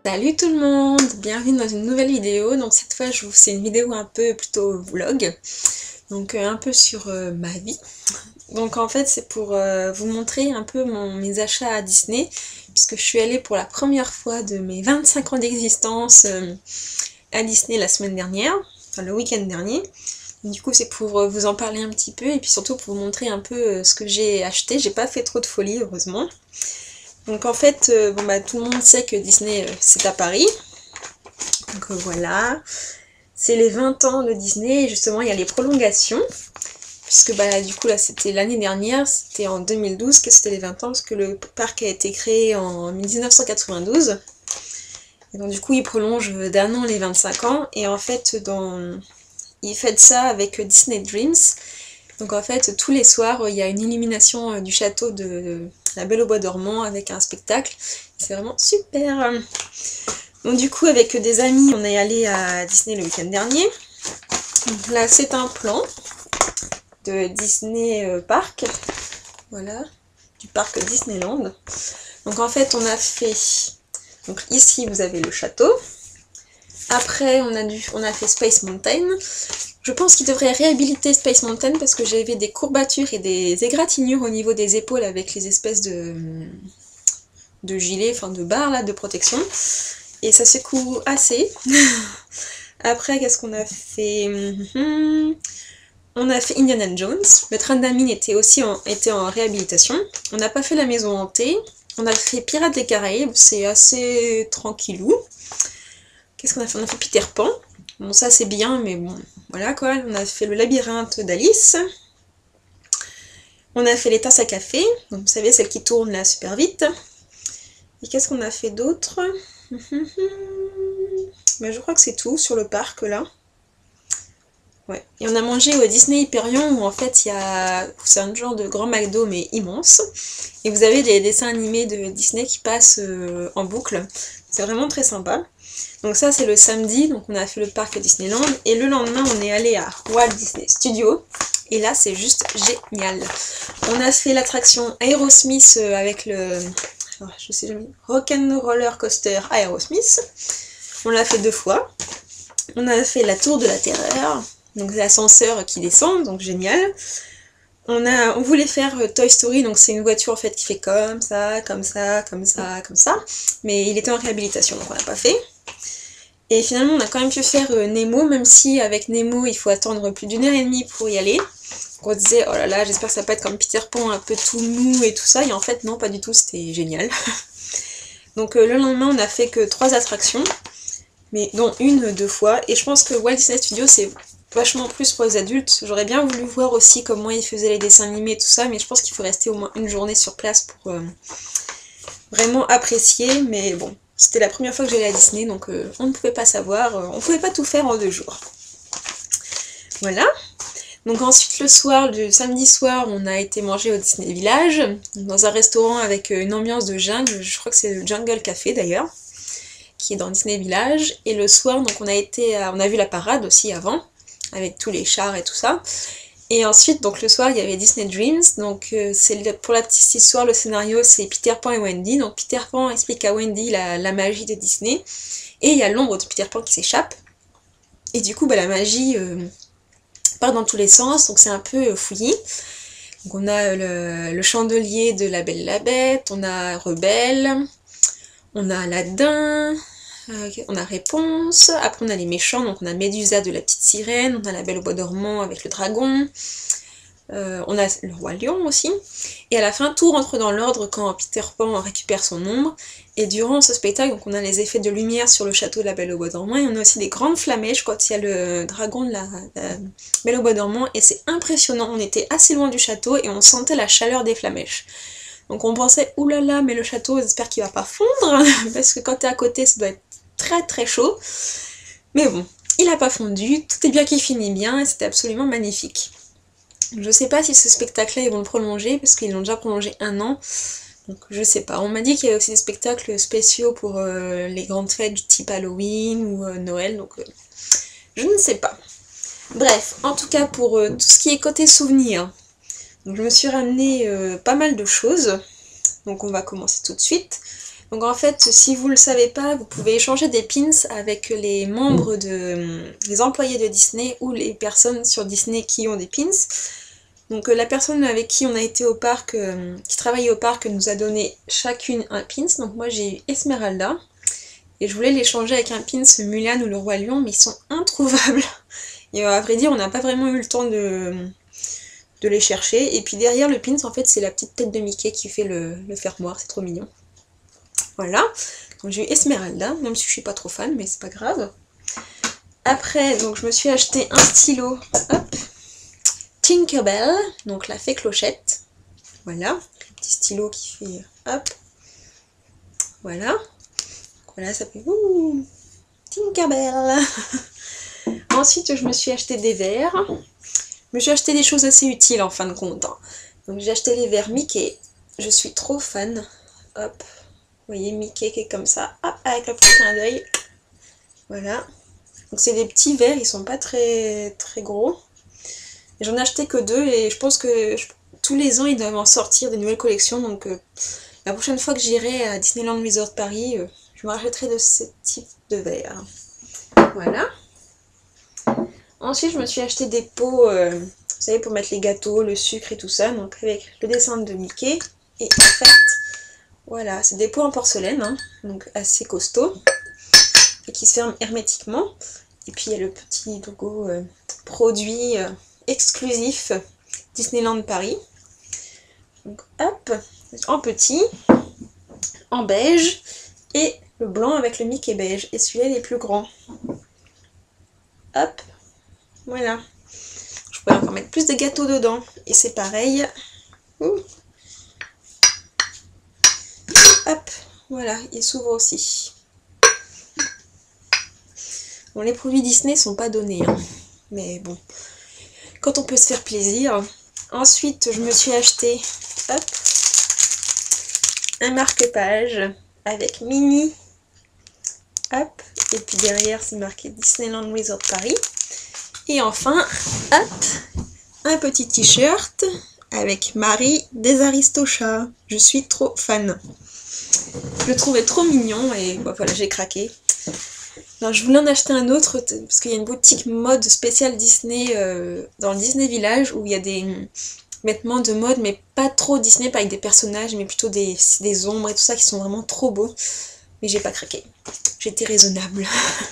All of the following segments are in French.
Salut tout le monde, bienvenue dans une nouvelle vidéo. Donc cette fois c'est une vidéo un peu plutôt vlog, donc un peu sur ma vie. Donc en fait c'est pour vous montrer un peu mes achats à Disney, puisque je suis allée pour la première fois de mes 25 ans d'existence à Disney la semaine dernière, enfin le week-end dernier. Du coup c'est pour vous en parler un petit peu et puis surtout pour vous montrer un peu ce que j'ai acheté. J'ai pas fait trop de folie heureusement. Donc en fait, tout le monde sait que Disney c'est à Paris. Donc voilà, c'est les 20 ans de Disney et justement il y a les prolongations. Puisque du coup là c'était l'année dernière, c'était en 2012 que c'était les 20 ans, parce que le parc a été créé en 1992. Et donc du coup il prolonge d'un an les 25 ans. Et en fait ils fêtent ça avec Disney Dreams. Donc en fait tous les soirs il y a une illumination du château de La Belle au Bois dormant avec un spectacle. C'est vraiment super. Donc du coup avec des amis on est allé à Disney le week-end dernier. Donc là c'est un plan de Disney Park. Voilà, du parc Disneyland. Donc en fait on a fait, donc ici vous avez le château. Après on a fait Space Mountain. Je pense qu'il devrait réhabiliter Space Mountain parce que j'avais des courbatures et des égratignures au niveau des épaules avec les espèces de gilets, enfin de barres là, de protection. Et ça secoue assez. Après, qu'est-ce qu'on a fait? On a fait Indiana Jones. Le train d'Amine était aussi en réhabilitation. On n'a pas fait la maison hantée. On a fait Pirates des Caraïbes, c'est assez tranquillou. Qu'est-ce qu'on a fait? On a fait Peter Pan. Bon, ça c'est bien, mais bon, voilà quoi. On a fait le labyrinthe d'Alice. On a fait les tasses à café. Donc vous savez, celle qui tourne là super vite. Et qu'est-ce qu'on a fait d'autre? Je crois que c'est tout sur le parc là. Ouais. Et on a mangé au Disney Hyperion où en fait c'est un genre de grand McDo mais immense. Et vous avez des dessins animés de Disney qui passent en boucle. C'est vraiment très sympa. Donc ça c'est le samedi, donc on a fait le parc Disneyland. Et le lendemain on est allé à Walt Disney Studios. Et là c'est juste génial. On a fait l'attraction Aerosmith avec le... je sais jamais, Rock'n'Roller Coaster Aerosmith. On l'a fait 2 fois. On a fait la tour de la terreur, donc l'ascenseur qui descend, donc génial. On voulait faire Toy Story, donc c'est une voiture en fait qui fait comme ça, comme ça, comme ça, comme ça. Mais il était en réhabilitation, donc on n'a pas fait. Et finalement on a quand même pu faire Nemo, même si avec Nemo il faut attendre plus d'1h30 pour y aller. Donc on disait, oh là là, j'espère que ça va pas être comme Peter Pan, un peu tout mou et tout ça. Et en fait non, pas du tout, c'était génial. Donc le lendemain on a fait que 3 attractions, mais dont une 2 fois. Et je pense que Walt Disney Studios c'est vachement plus pour les adultes. J'aurais bien voulu voir aussi comment ils faisaient les dessins animés et tout ça, mais je pense qu'il faut rester au moins une journée sur place pour vraiment apprécier. Mais bon, c'était la première fois que j'allais à Disney, donc on ne pouvait pas savoir, on ne pouvait pas tout faire en 2 jours. Voilà. Donc ensuite le soir, le samedi soir, on a été manger au Disney Village, dans un restaurant avec une ambiance de jungle, je crois que c'est le Jungle Café d'ailleurs, qui est dans Disney Village. Et le soir, donc on a vu la parade aussi avant, avec tous les chars et tout ça. Et ensuite, donc le soir, il y avait Disney Dreams. Donc pour la petite histoire, le scénario c'est Peter Pan et Wendy. Donc Peter Pan explique à Wendy la magie de Disney. Et il y a l'ombre de Peter Pan qui s'échappe. Et du coup, la magie part dans tous les sens, donc c'est un peu fouillis. Donc on a le chandelier de La Belle et la Bête, on a Rebelle, on a Aladdin, on a Réponse, après on a les méchants, donc on a Médusa de La Petite Sirène, on a La Belle au Bois dormant avec le dragon, on a le Roi Lion aussi, et à la fin tout rentre dans l'ordre quand Peter Pan récupère son ombre. Et durant ce spectacle, donc on a les effets de lumière sur le château de La Belle au Bois dormant, et on a aussi des grandes flamèches quand il y a le dragon de la Belle au Bois dormant, et c'est impressionnant, on était assez loin du château et on sentait la chaleur des flamèches. Donc on pensait, oulala, mais le château, j'espère qu'il va pas fondre, parce que quand t'es à côté, ça doit être très très chaud. Mais bon, il a pas fondu, tout est bien qui finit bien, et c'était absolument magnifique. Je sais pas si ce spectacle-là, ils vont le prolonger, parce qu'ils l'ont déjà prolongé 1 an. Donc je sais pas. On m'a dit qu'il y avait aussi des spectacles spéciaux pour les grandes fêtes du type Halloween ou Noël, donc je ne sais pas. Bref, en tout cas pour tout ce qui est côté souvenirs, donc je me suis ramené pas mal de choses. Donc on va commencer tout de suite. Donc en fait, si vous ne le savez pas, vous pouvez échanger des pins avec les membres les employés de Disney ou les personnes sur Disney qui ont des pins. Donc la personne avec qui on a été au parc, qui travaillait au parc, nous a donné chacune un pins. Donc moi j'ai eu Esmeralda. Et je voulais l'échanger avec un pins Mulan ou le Roi Lion, mais ils sont introuvables. Et à vrai dire, on n'a pas vraiment eu le temps de les chercher. Et puis derrière le pins, en fait, c'est la petite tête de Mickey qui fait le fermoir, c'est trop mignon. Voilà, donc j'ai eu Esmeralda, même si je suis pas trop fan, mais c'est pas grave. Après, donc je me suis acheté un stylo, hop, Tinkerbell, donc la fée clochette. Voilà, le petit stylo qui fait hop. Voilà. Voilà, ça fait ouh, Tinkerbell. Ensuite, je me suis acheté des verres. Je me suis acheté des choses assez utiles en fin de compte. Hein. Donc j'ai acheté les verres Mickey. Je suis trop fan. Hop. Vous voyez Mickey qui est comme ça. Hop, avec le petit clin d'œil. Voilà. Donc c'est des petits verres, ils sont pas très gros. J'en ai acheté que 2 et je pense que tous les ans ils doivent en sortir des nouvelles collections. Donc la prochaine fois que j'irai à Disneyland Resort Paris, je me rachèterai de ce type de verre. Voilà. Ensuite, je me suis acheté des pots, vous savez, pour mettre les gâteaux, le sucre et tout ça. Donc avec le dessin de Mickey. Et en fait, voilà, c'est des pots en porcelaine, hein, donc assez costauds. Et qui se ferment hermétiquement. Et puis il y a le petit logo produit exclusif Disneyland Paris. Donc hop, en petit, en beige. Et le blanc avec le Mickey beige. Et celui-là, il est plus grand. Hop. Voilà. Je pourrais encore mettre plus de gâteaux dedans. Et c'est pareil. Ouh. Hop. Voilà. Il s'ouvre aussi. Bon, les produits Disney sont pas donnés. Hein. Mais bon. Quand on peut se faire plaisir. Ensuite, je me suis acheté hop, un marque-page avec Minnie. Hop. Et puis derrière, c'est marqué Disneyland Resort Paris. Et enfin, hop, un petit t-shirt avec Marie des Aristochats. Je suis trop fan. Je le trouvais trop mignon et bon, voilà, j'ai craqué. Alors, je voulais en acheter un autre parce qu'il y a une boutique mode spéciale Disney dans le Disney Village où il y a des vêtements de mode mais pas trop Disney, pas avec des personnages mais plutôt des ombres et tout ça qui sont vraiment trop beaux. Mais j'ai pas craqué. J'étais raisonnable.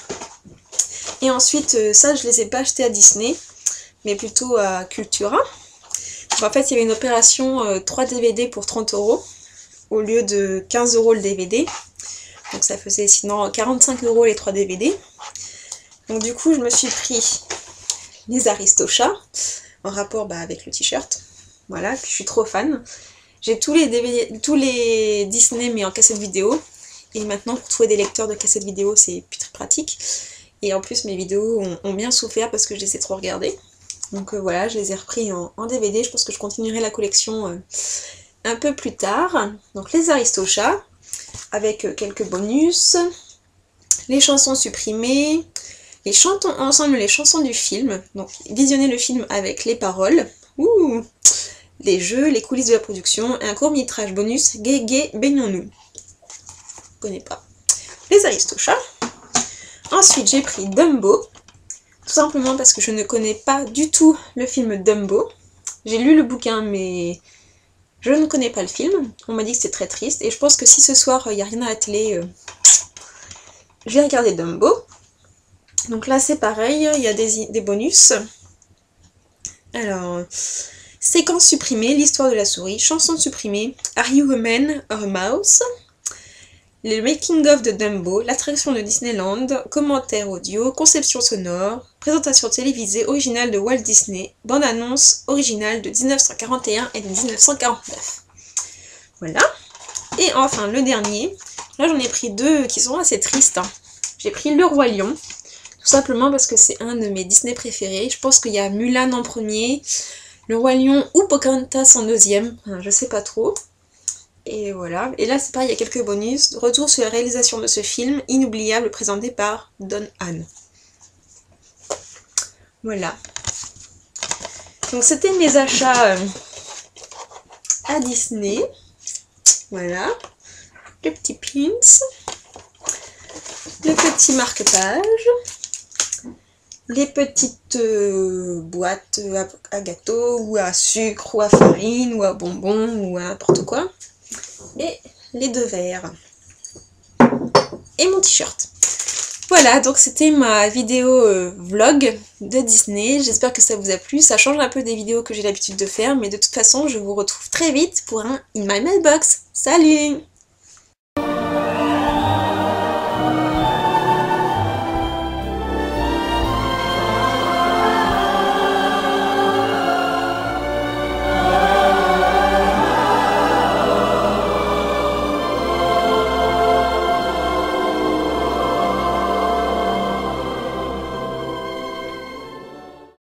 Et ensuite, ça je les ai pas achetés à Disney mais plutôt à Cultura. Donc, en fait il y avait une opération 3 DVD pour 30 € au lieu de 15 € le DVD. Donc ça faisait sinon 45 € les 3 DVD. Donc du coup je me suis pris les Aristochats en rapport avec le t-shirt. Voilà, puis je suis trop fan. J'ai tous les DVD, tous les Disney mais en cassette vidéo. Et maintenant pour trouver des lecteurs de cassettes vidéo c'est plus très pratique. Et en plus mes vidéos ont bien souffert parce que je les ai trop regardées. Donc voilà, je les ai repris en DVD. Je pense que je continuerai la collection un peu plus tard. Donc les Aristochats. Avec quelques bonus, les chansons supprimées, les chantons ensemble les chansons du film, donc visionner le film avec les paroles, ouh, les jeux, les coulisses de la production, et un court-métrage bonus, Gay Gay Baignons-nous. Je connais pas. Les Aristochats. Ensuite j'ai pris Dumbo, tout simplement parce que je ne connais pas du tout le film Dumbo. J'ai lu le bouquin mais je ne connais pas le film, on m'a dit que c'était très triste, et je pense que si ce soir il n'y a rien à la télé, je vais regarder Dumbo. Donc là c'est pareil, il y a des bonus. Alors, séquence supprimée, l'histoire de la souris, chanson supprimée, Are You a Man or a Mouse? Le making of de Dumbo, l'attraction de Disneyland, commentaires audio, conception sonore, présentation télévisée originale de Walt Disney, bande-annonce originale de 1941 et de 1949. Voilà. Et enfin le dernier, là j'en ai pris 2 qui sont assez tristes. Hein. J'ai pris Le Roi Lion, tout simplement parce que c'est un de mes Disney préférés. Je pense qu'il y a Mulan en premier, Le Roi Lion ou Pocahontas en deuxième, enfin, je sais pas trop. Et voilà, et là c'est pareil, il y a quelques bonus. Retour sur la réalisation de ce film inoubliable présenté par Don Han. Voilà. Donc c'était mes achats à Disney. Voilà. le petit pins, le petit marque-page, les petites boîtes à gâteau ou à sucre ou à farine ou à bonbons ou à n'importe quoi, et les 2 verres et mon t-shirt. Voilà, donc c'était ma vidéo vlog de Disney. J'espère que ça vous a plu. Ça change un peu des vidéos que j'ai l'habitude de faire, mais de toute façon, je vous retrouve très vite pour un In My Mailbox. Salut!